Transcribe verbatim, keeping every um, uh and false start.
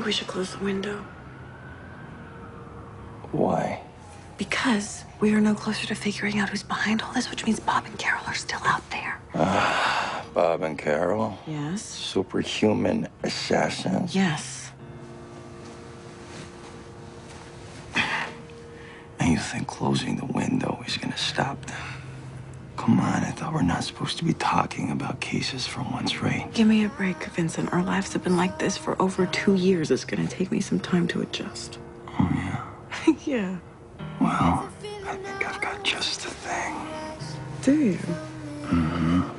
think we should close the window. Why? Because we are no closer to figuring out who's behind all this, which means Bob and Carol are still out there. Uh, Bob and Carol? Yes. Superhuman assassins? Yes. And you think closing the window is gonna stop them? Come on, I thought we're not supposed to be talking about cases from once, right? Give me a break, Vincent. Our lives have been like this for over two years. It's gonna take me some time to adjust. Oh, yeah? Yeah. Well, I think I've got just the thing. Do you? Mm-hmm.